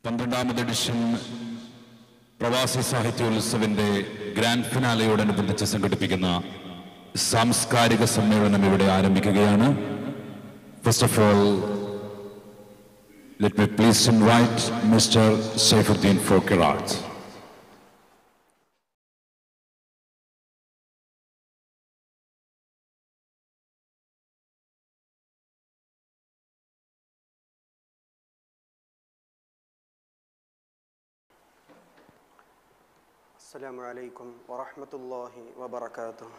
12ാമത് എഡിഷൻ പ്രവാസി സാഹിത്യോത്സവിന്റെ ഗ്രാൻഡ് ഫിനാലയോടനുബന്ധിച്ച് സംഘടിപ്പിക്കുന്ന സാംസ്കാരിക സമ്മേളനം ഇവിടെ ആരംഭിക്കുകയാണ്. First of all, let me please invite mister Saifuddin for ഖിറാഅത്ത്. السلام عليكم ورحمة الله وبركاته.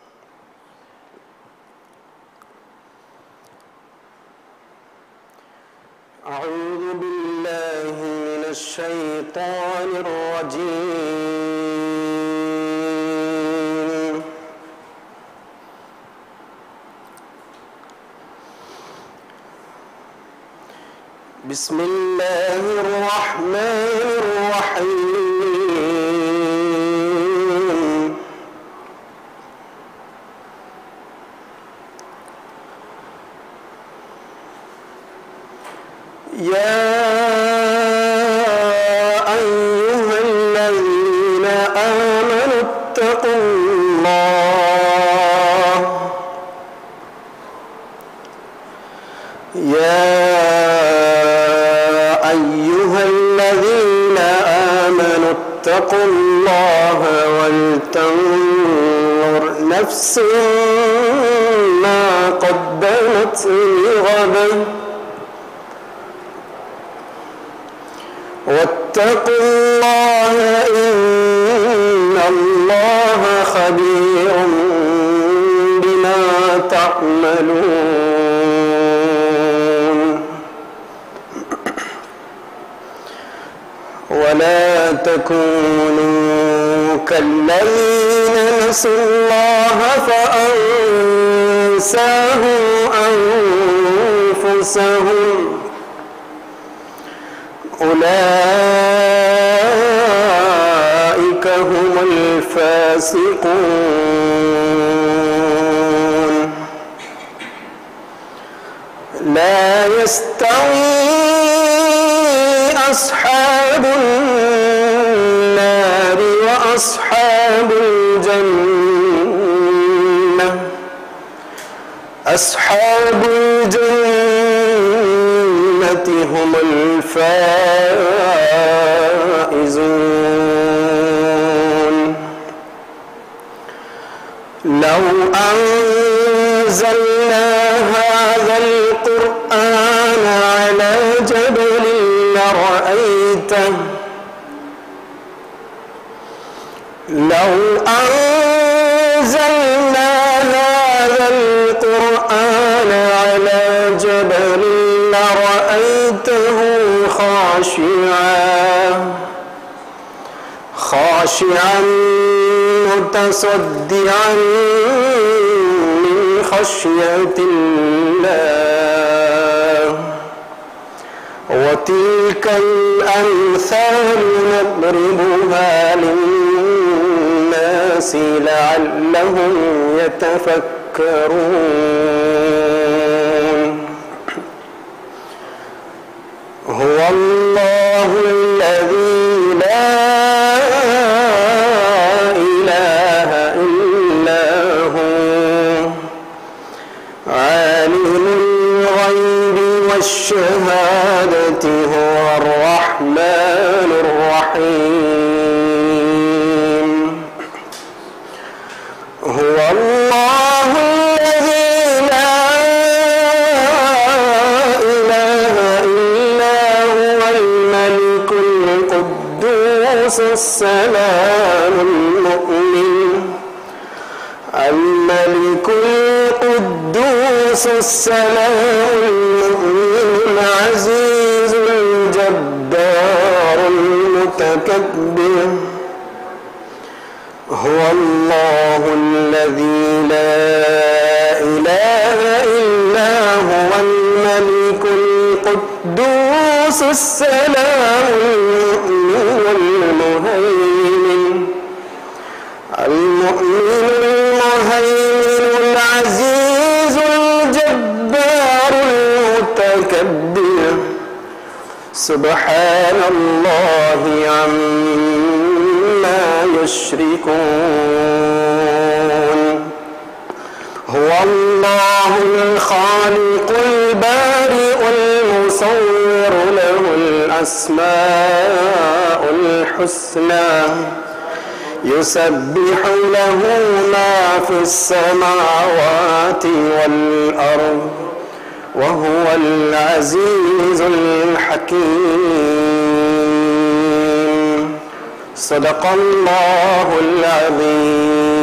أعوذ بالله من الشيطان الرجيم. بسم الله الرحمن الرحيم. يا أيها الذين آمنوا اتقوا الله يا أيها الذين آمنوا اتقوا الله ولتنظر نفس ما قدمت لغد واتقوا الله إن الله خبير بما تعملون ولا تكونوا كالذين نسوا الله فأنساهم أنفسهم أولئك هم الفاسقون. لا يستوي أصحاب النار وأصحاب الجنة. أصحاب الجنة هم الفائزون. لو أنزلنا هذا القرآن على جبل لرأيته لو أنزلنا هذا القرآن على جبل لرأيته خاشعا متصدعا من خشية الله. وتلك الأمثال نضربها للناس لعلهم يتفكرون. هو الله الذي لا إله إلا هو عالم الغيب والشهادة هو الرحمن الرحيم. هو الله الذي لا إله إلا هو الملك القدوس السلام الملك القدوس السلام المؤمن العزيز الجبار المتكبر. هو الله الذي لا إله إلا هو الملك القدوس السلام المؤمن المهيمن العزيز الجبار المتكبر. سبحان الله عما يشركون هو الله الخالق البارئ المصور له الأسماء الحسنى يسبح له ما في السماوات والأرض وهو العزيز الحكيم صدق الله العظيم.